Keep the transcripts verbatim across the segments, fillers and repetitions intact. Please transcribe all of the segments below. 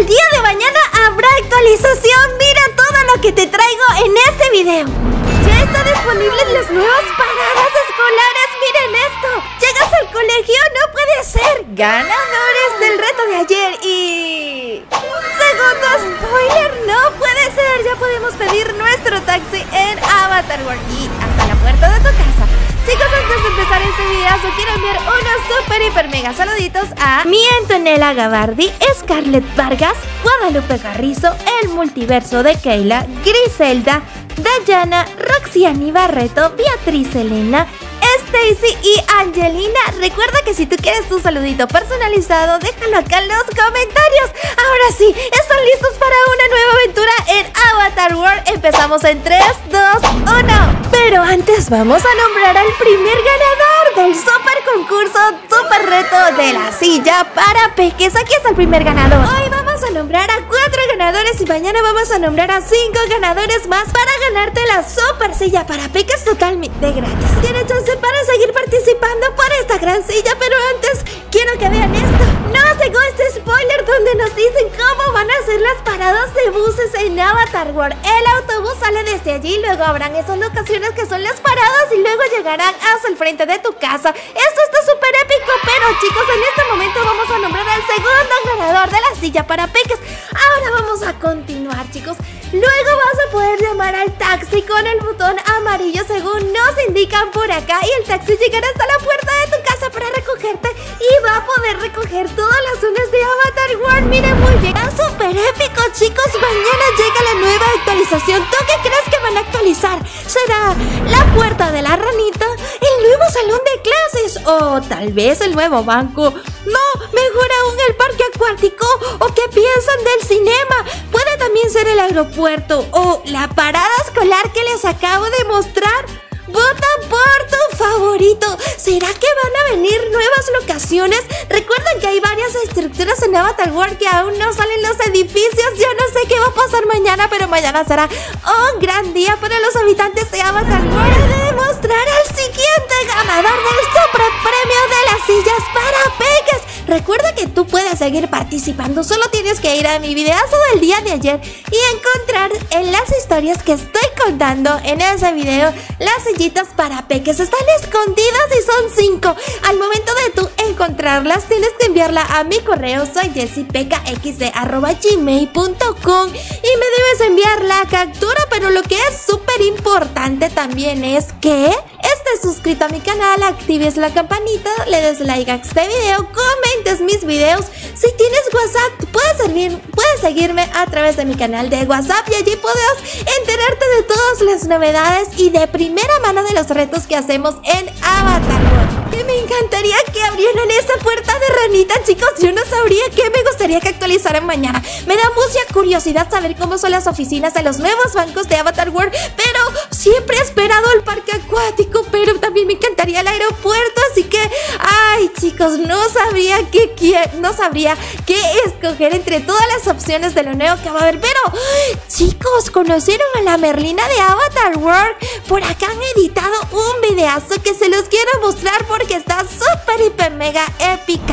día de mañana habrá actualización. Mira todo lo que te traigo en este video. Ya está disponible las nuevas paradas escolares. Miren esto. Llegas al colegio, no puede ser. Ganadores del reto de ayer y... segundo spoiler, no puede ser. Ya podemos pedir nuestro taxi en Avatar World y hasta la puerta de tu casa. Chicos, antes de empezar este video, quiero enviar unos super hiper mega saluditos a mi Antonella Gabardi, Scarlett Vargas, Guadalupe Carrizo, El Multiverso de Keila, Griselda, Dayana, Roxiani Barreto, Beatriz Elena, Stacy y Angelina. Recuerda que si tú quieres tu saludito personalizado, déjalo acá en los comentarios. Ahora sí, ¿están listos para una nueva aventura en Avatar World? Empezamos en tres, dos, uno. Pero antes vamos a nombrar al primer ganador del super concurso, super reto de la silla para peques. Aquí está el primer ganador. Hoy vamos a nombrar a cuatro ganadores y mañana vamos a nombrar a cinco ganadores más para ganarte la super silla para peques totalmente gratis. Tienes chance para seguir participando por esta gran silla, pero antes quiero que vean esto. Nos llegó este spoiler donde nos dicen cómo van a ser las paradas de buses en Avatar World. El autobús sale desde allí, luego habrán esas locaciones que son las paradas y luego llegarán hasta el frente de tu casa. Esto está súper épico, pero chicos, en este momento vamos a nombrar al segundo ganador de la silla para peques. Ahora vamos a continuar, chicos. Luego vas a poder llamar al taxi con el botón amarillo según nos indican por acá y el taxi llegará hasta la puerta de tu casa para recogerte y va a poder recoger todas las zonas de Avatar World. Miren, muy bien, está súper épico, chicos. Mañana llega la nueva actualización. ¿Tú qué crees que van a actualizar? ¿Será la puerta de la ranita, el nuevo salón de clases o tal vez el nuevo banco? No, mejor aún el parque acuático. ¿O qué piensan del cinema? Puede también ser el aeropuerto o la parada escolar que les acabo de mostrar. Vota por tu favorito. ¿Será que van a venir nuevas locaciones? Recuerden que hay varias estructuras en Avatar World que aún no salen los edificios. Yo no sé qué va a pasar mañana, pero mañana será un gran día para los habitantes de Avatar World. De demostrar al siguiente ganador del super premio de las sillas para peques. Recuerda que tú puedes seguir participando. Solo tienes que ir a mi videazo del día de ayer y encontrar en las historias que estoy contando en ese video las sillitas para peques. Están escondidas y son cinco. Al momento de tú encontrarlas, tienes que enviarla a mi correo. Soy jessipekaxd arroba gmail punto com y me debes enviar la captura. Pero lo que es súper importante también es que estés suscrito a mi canal, actives la campanita, le des like a este video, comentes mis videos. Si tienes WhatsApp, puedes, servir, puedes seguirme a través de mi canal de WhatsApp y allí podrás enterarte de todas las novedades y de primera mano de los retos que hacemos en Avatar World. Que me encantaría que abrieran esa puerta de ranita, chicos. Yo no sabría qué me gustaría que actualizaran mañana. Me da mucha curiosidad saber cómo son las oficinas de los nuevos bancos de Avatar World, pero siempre he esperado el parque acuático, pero también me encantaría el aeropuerto, así que, ay, chicos, no sabría qué, qué no sabría qué escoger entre todas las opciones de lo nuevo que va a haber. Pero, chicos, ¿conocieron a la Merlina de Avatar World? Por acá han editado un videazo que se los quiero mostrar porque está súper hiper mega épica.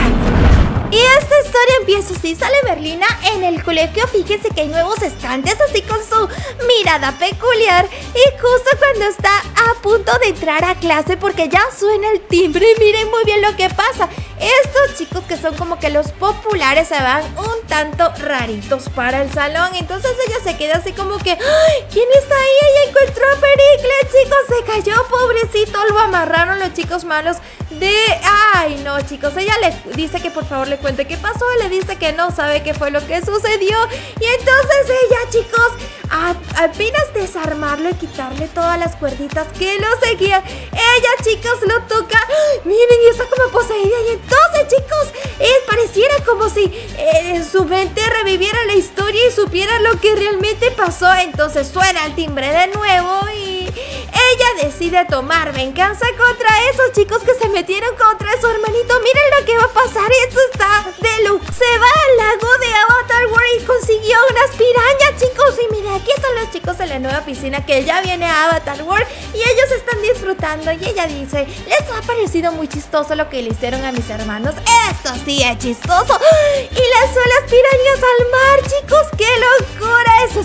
Y esta historia empieza así. Sale Merlina en el colegio. Fíjense que hay nuevos estantes así con su mirada peculiar. Y justo cuando está a punto de entrar a clase, porque ya suena el timbre, miren muy bien lo que pasa. Estos chicos que son como que los populares se van un tanto raritos para el salón. Entonces ella se queda así como que, ¡ay! ¿Quién está ahí? Ella encontró a Pericles, chicos. Se cayó, pobrecito. Lo amarraron los chicos malos de... Ay, no, chicos. Ella le dice que por favor le cuente qué pasó. Le dice que no sabe qué fue lo que sucedió. Y entonces ella, chicos, a, apenas desarmarlo y quitarle todas las cuerditas que lo seguían, ella, chicos, lo toca. ¡Ay! Miren, y está como poseída. Y entonces, chicos, eh, pareciera como si eh, su mente reviviera la historia y supiera lo que realmente pasó. Entonces suena el timbre de nuevo y ella decide tomar venganza contra esos chicos que se metieron contra su hermanito. Miren lo que va a pasar. Esto está de look. Se va al lago de Avatar World y consiguió unas pirañas, chicos. Y miren, aquí están los chicos en la nueva piscina que ya viene a Avatar World y ellos están disfrutando. Y ella dice, les ha parecido muy chistoso lo que le hicieron a mis hermanos. Esto sí es chistoso. Y lanzó las pirañas al mar, chicos.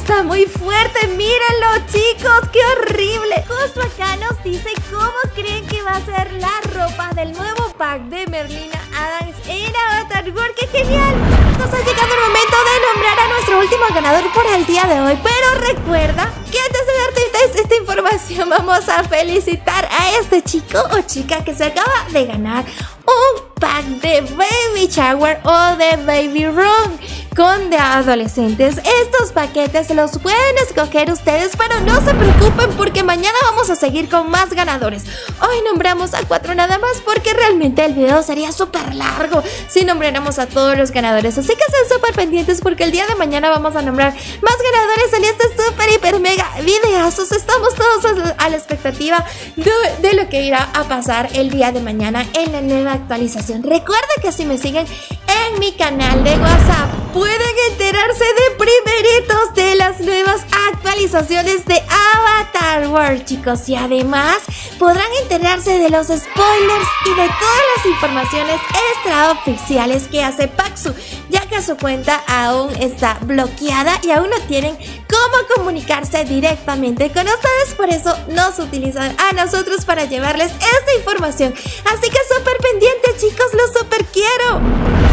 está muy fuerte. Mírenlo, chicos, qué horrible. Justo acá nos dice cómo creen que va a ser la ropa del nuevo pack de Merlina Adams en Avatar World. ¡Qué genial! Nos ha llegado el momento de nombrar a nuestro último ganador por el día de hoy. Pero recuerda que antes de darte esta información vamos a felicitar a este chico o chica que se acaba de ganar un pack de Baby Shower o de Baby Room con de adolescentes. Estos paquetes los pueden escoger ustedes, pero no se preocupen porque mañana vamos a seguir con más ganadores. Hoy nombramos a cuatro nada más porque realmente el video sería súper largo si nombráramos a todos los ganadores. Así que estén súper pendientes porque el día de mañana vamos a nombrar más ganadores en este súper hiper mega videazos. Estamos todos a la expectativa de, de lo que irá a pasar el día de mañana en la nueva actualización. Recuerda que si me siguen en mi canal de WhatsApp pueden enterarse de primeritos de las nuevas actualizaciones de Avatar World, chicos. Y además podrán enterarse de los spoilers y de todas las informaciones extraoficiales que hace Paxu, ya que su cuenta aún está bloqueada y aún no tienen cómo comunicarse directamente con ustedes. Por eso nos utilizan a nosotros para llevarles esta información. Así que súper pendiente, chicos, los súper quiero.